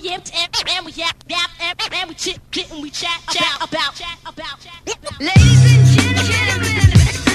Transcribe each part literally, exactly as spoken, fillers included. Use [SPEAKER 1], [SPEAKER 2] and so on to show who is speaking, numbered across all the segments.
[SPEAKER 1] yipped and, and we yap, yap, and, and we chit, chit, and we chat, chat about, chat about.
[SPEAKER 2] Ladies and gentlemen.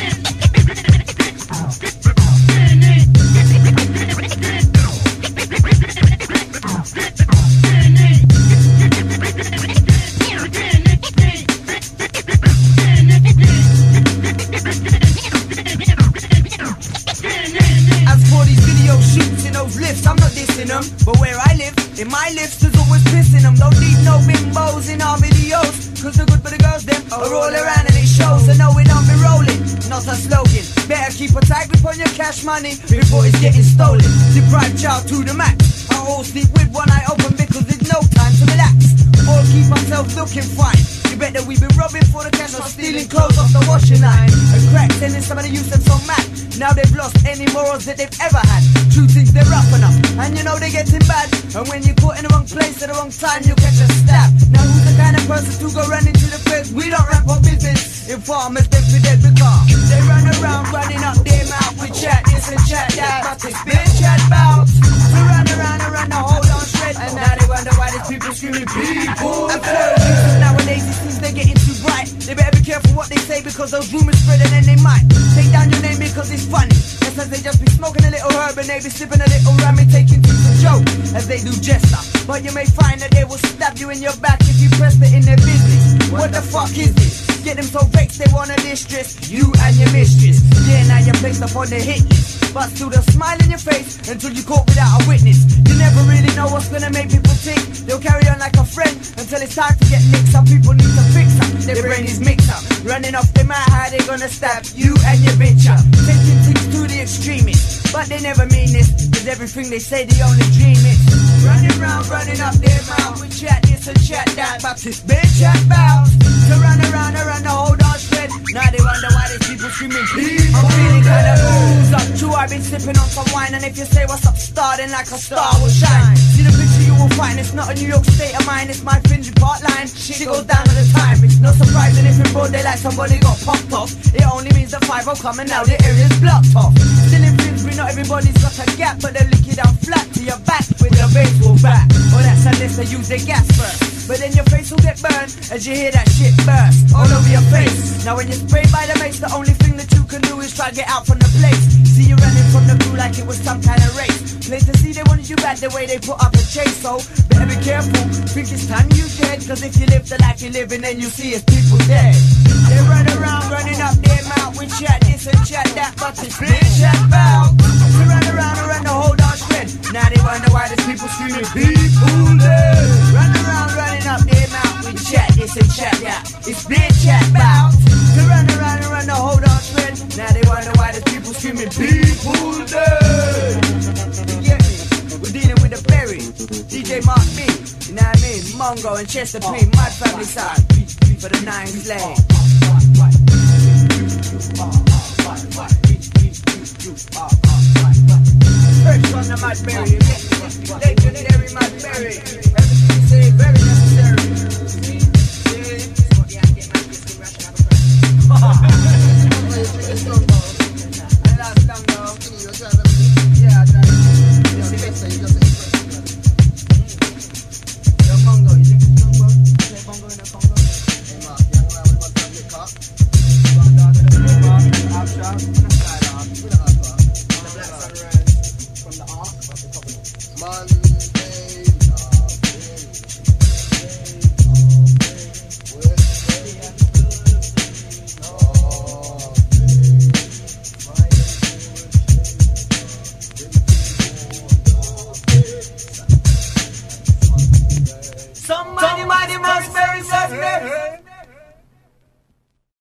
[SPEAKER 3] I'm not dissing them, but where I live, in my lifts, there's always pissing them. Don't need no bimbos in our videos, cause the good for the girls, them are all around and it shows. I know we don't be rolling, not a slogan. Better keep a tight grip on your cash money before it's getting stolen. Deprive child to the max. I all sleep with one eye open because there's no time to relax. All keep ourselves looking fine. You bet that we've been robbing for the cash or stealing clothes off the washing line. And crack, sending somebody use them so mad. Now they've lost any morals that they've ever had. True things, they're rough enough, and you know they're getting bad. And when you're caught in the wrong place at the wrong time, you catch a stab. Now who's the kind of person to go run into the place? We don't rap for business. Informers, they for dead because they run around running up their mouth with chat this and chat that. But it's been Chat-Bout. They run around and run the whole on shred. And now they wonder why there's people screaming people. And nowadays it seems they're getting too bright. They better be careful what they say because those rumors spread and then they might take down your name because it's funny. That's as they just be smoking a little herb and they be slipping a little ram and taking to the joke as they do jester. But you may find that they will stab you in your back if you press it in their business. What the fuck is this? Get them so vexed they wanna distress you and your mistress. Yeah, now you're placed up on the hit list, but still they'll smile in your face until you're caught without a witness. You never really know what's gonna make people think. They'll carry on like a friend until it's time to get licked. Some people need to fix up, their brain is mixed up. Running off their mouth, how they gonna stab you and your bitch up. Taking things to the extremists, but they never mean this, cause everything they say they only dream it. Running round, running up their mouth, we chat this and chat that, but it's been Chat-Bout. To run around around the whole dark spread. Now they wonder why there's people screaming please. I'm feeling kinda booze up. True, I've been sipping on some wine, and if you say what's up, starting like a star will shine. See the picture you will find, it's not a New York state of mind, it's my Finsbury Park line. Shit goes down all the time. It's not surprising if in broad daylight somebody got popped off. It only means the five will come and now the area's blocked off. Still in Finsbury, not everybody's got a gap, but they'll lick you down flat to your back with a baseball bat. Well, that's unless they use their gas first. But then your face will get burned as you hear that shit burst all over your face. Now when you're sprayed by the mace, the only thing that you can do is try to get out from the place. See you running from the crew like it was some kind of race. Plain to see they wanted you back the way they put up a chase. So better be careful, think it's time you dead. Cause if you live the life you're living, then you see it's people dead. They run around running up their mouth with chat this and chat that, but it's been Chat-Bout. They run around and run the whole dark spread. Now they wonder why there's people screaming people dead. Run around running up their mouth with chat this and chat that. It's been Chat-Bout. They run around and run the whole dark spread. Now they wonder why there's people screaming people dead. You get me? We're dealing with a berry. D J Mark B, you know what I mean? Mongo and Chesta-P, my family side. For the nine slay. First on the Mad Berry, you get me? Legendary Mad Berry.